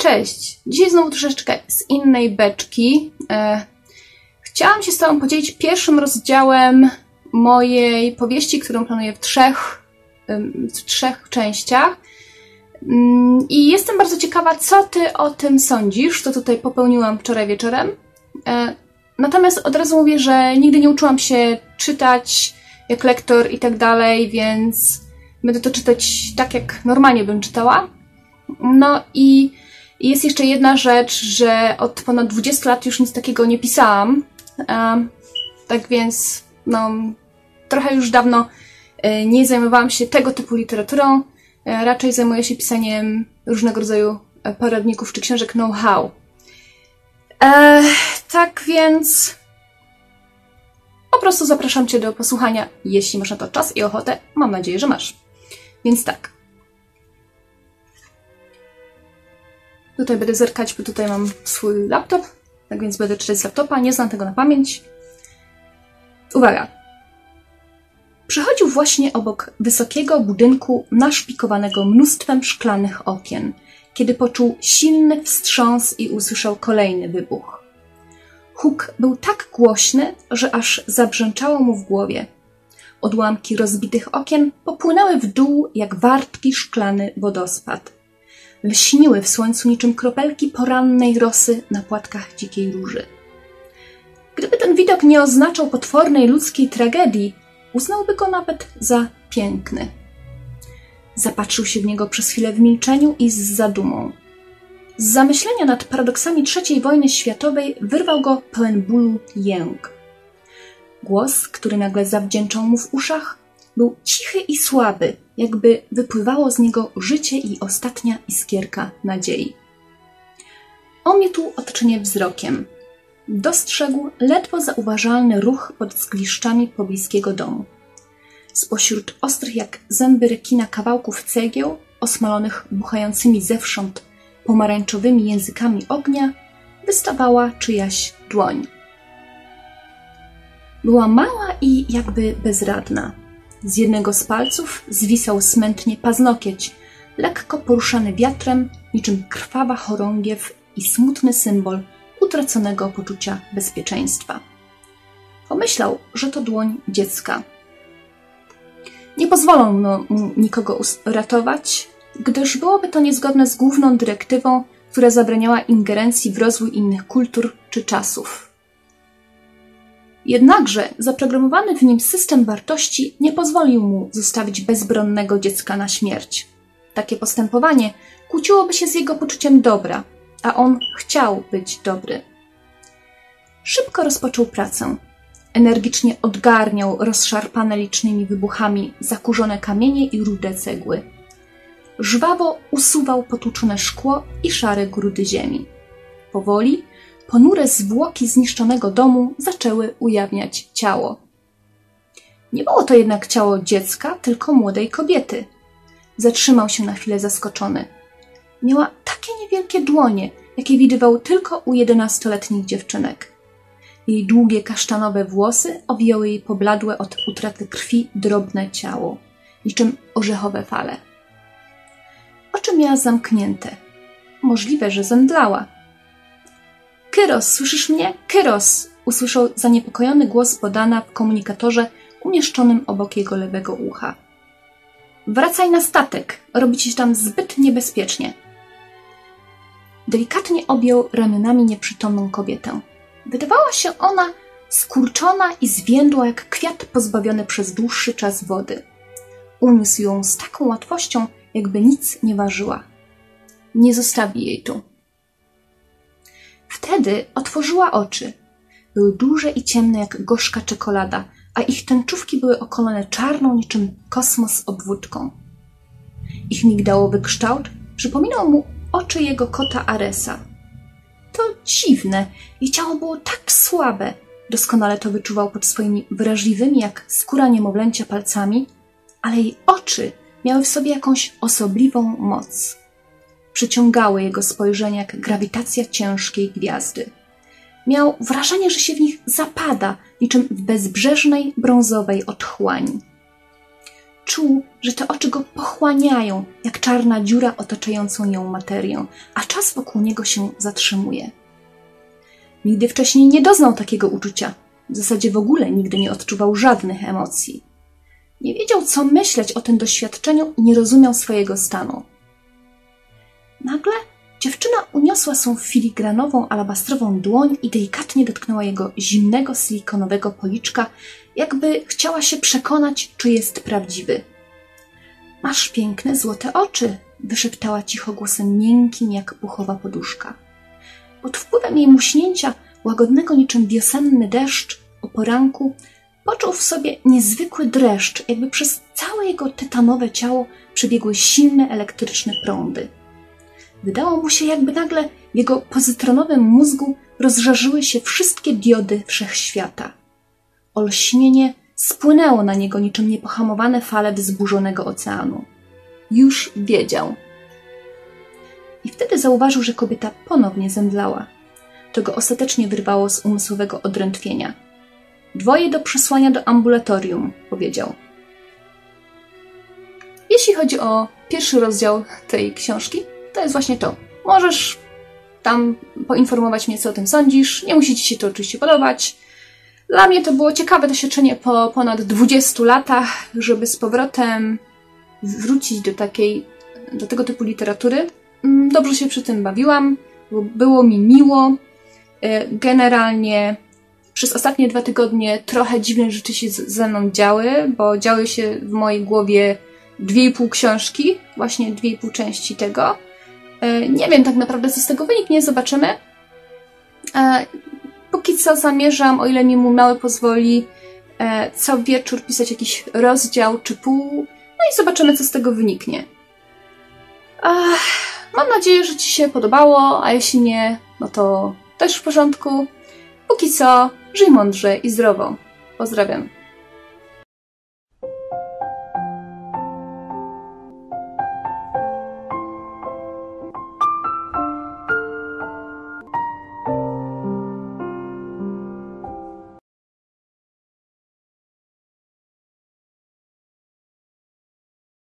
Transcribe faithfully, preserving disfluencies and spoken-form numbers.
Cześć! Dzisiaj znowu troszeczkę z innej beczki. E, chciałam się z Tobą podzielić pierwszym rozdziałem mojej powieści, którą planuję w trzech, w trzech częściach. I jestem bardzo ciekawa, co Ty o tym sądzisz, co tutaj popełniłam wczoraj wieczorem. E, natomiast od razu mówię, że nigdy nie uczyłam się czytać jak lektor i tak dalej, więc będę to czytać tak, jak normalnie bym czytała. No i jest jeszcze jedna rzecz, że od ponad dwudziestu lat już nic takiego nie pisałam. E, tak więc no, trochę już dawno e, nie zajmowałam się tego typu literaturą. E, raczej zajmuję się pisaniem różnego rodzaju poradników czy książek know-how. E, tak więc po prostu zapraszam Cię do posłuchania, jeśli masz na to czas i ochotę. Mam nadzieję, że masz. Więc tak. Tutaj będę zerkać, bo tutaj mam swój laptop, tak więc będę czytać z laptopa, nie znam tego na pamięć. Uwaga! Przechodził właśnie obok wysokiego budynku naszpikowanego mnóstwem szklanych okien, kiedy poczuł silny wstrząs i usłyszał kolejny wybuch. Huk był tak głośny, że aż zabrzęczało mu w głowie. Odłamki rozbitych okien popłynęły w dół jak wartki szklany wodospad. Lśniły w słońcu niczym kropelki porannej rosy na płatkach dzikiej róży. Gdyby ten widok nie oznaczał potwornej ludzkiej tragedii, uznałby go nawet za piękny. Zapatrzył się w niego przez chwilę w milczeniu i z zadumą. Z zamyślenia nad paradoksami trzeciej wojny światowej wyrwał go pełen bólu jęk. Głos, który nagle zawdzięczał mu w uszach, był cichy i słaby, jakby wypływało z niego życie i ostatnia iskierka nadziei. Omiótł odczynie wzrokiem. Dostrzegł ledwo zauważalny ruch pod zgliszczami pobliskiego domu. Spośród ostrych jak zęby rekina kawałków cegieł, osmalonych buchającymi zewsząd pomarańczowymi językami ognia, wystawała czyjaś dłoń. Była mała i jakby bezradna. Z jednego z palców zwisał smętnie paznokieć, lekko poruszany wiatrem, niczym krwawa chorągiew i smutny symbol utraconego poczucia bezpieczeństwa. Pomyślał, że to dłoń dziecka. Nie pozwolą mu nikogo uratować, gdyż byłoby to niezgodne z główną dyrektywą, która zabraniała ingerencji w rozwój innych kultur czy czasów. Jednakże zaprogramowany w nim system wartości nie pozwolił mu zostawić bezbronnego dziecka na śmierć. Takie postępowanie kłóciłoby się z jego poczuciem dobra, a on chciał być dobry. Szybko rozpoczął pracę. Energicznie odgarniał rozszarpane licznymi wybuchami zakurzone kamienie i rude cegły. Żwawo usuwał potłuczone szkło i szare grudy ziemi. Powoli ponure zwłoki zniszczonego domu zaczęły ujawniać ciało. Nie było to jednak ciało dziecka, tylko młodej kobiety. Zatrzymał się na chwilę zaskoczony. Miała takie niewielkie dłonie, jakie widywał tylko u jedenastoletnich dziewczynek. Jej długie kasztanowe włosy owijały jej pobladłe od utraty krwi drobne ciało, niczym orzechowe fale. Oczy miała zamknięte. Możliwe, że zemdlała. Kyros, słyszysz mnie? Kyros! Usłyszał zaniepokojony głos Bodana w komunikatorze umieszczonym obok jego lewego ucha. Wracaj na statek, robi ci się tam zbyt niebezpiecznie. Delikatnie objął ramionami nieprzytomną kobietę. Wydawała się ona skurczona i zwiędła jak kwiat pozbawiony przez dłuższy czas wody. Uniósł ją z taką łatwością, jakby nic nie ważyła. Nie zostawi jej tu. Wtedy otworzyła oczy. Były duże i ciemne jak gorzka czekolada, a ich tęczówki były okolone czarną niczym kosmos obwódką. Ich migdałowy kształt przypominał mu oczy jego kota Aresa. To dziwne, jej ciało było tak słabe, doskonale to wyczuwał pod swoimi wrażliwymi jak skóra niemowlęcia palcami, ale jej oczy miały w sobie jakąś osobliwą moc. Przyciągały jego spojrzenie jak grawitacja ciężkiej gwiazdy. Miał wrażenie, że się w nich zapada, niczym w bezbrzeżnej, brązowej otchłani. Czuł, że te oczy go pochłaniają, jak czarna dziura otaczającą ją materię, a czas wokół niego się zatrzymuje. Nigdy wcześniej nie doznał takiego uczucia. W zasadzie w ogóle nigdy nie odczuwał żadnych emocji. Nie wiedział, co myśleć o tym doświadczeniu i nie rozumiał swojego stanu. Nagle dziewczyna uniosła swą filigranową, alabastrową dłoń i delikatnie dotknęła jego zimnego, silikonowego policzka, jakby chciała się przekonać, czy jest prawdziwy. Masz piękne, złote oczy, wyszeptała cicho głosem miękkim jak puchowa poduszka. Pod wpływem jej muśnięcia, łagodnego niczym wiosenny deszcz o poranku, poczuł w sobie niezwykły dreszcz, jakby przez całe jego tytanowe ciało przebiegły silne elektryczne prądy. Wydało mu się, jakby nagle w jego pozytronowym mózgu rozżarzyły się wszystkie diody wszechświata. Olśnienie spłynęło na niego niczym niepohamowane fale wzburzonego oceanu. Już wiedział. I wtedy zauważył, że kobieta ponownie zemdlała. To go ostatecznie wyrwało z umysłowego odrętwienia. Dwoje do przesłania do ambulatorium, powiedział. Jeśli chodzi o pierwszy rozdział tej książki, to jest właśnie to. Możesz tam poinformować mnie, co o tym sądzisz. Nie musi ci się to oczywiście podobać. Dla mnie to było ciekawe doświadczenie po ponad dwudziestu latach, żeby z powrotem wrócić do takiej, do tego typu literatury. Dobrze się przy tym bawiłam, było mi miło. Generalnie przez ostatnie dwa tygodnie trochę dziwne rzeczy się ze mną działy, bo działy się w mojej głowie dwie i pół książki, właśnie dwie i pół części tego. Nie wiem tak naprawdę, co z tego wyniknie, zobaczymy. Póki co zamierzam, o ile mi mu mały pozwoli, co wieczór pisać jakiś rozdział czy pół, no i zobaczymy, co z tego wyniknie. Mam nadzieję, że ci się podobało, a jeśli nie, no to też w porządku. Póki co, żyj mądrze i zdrowo. Pozdrawiam.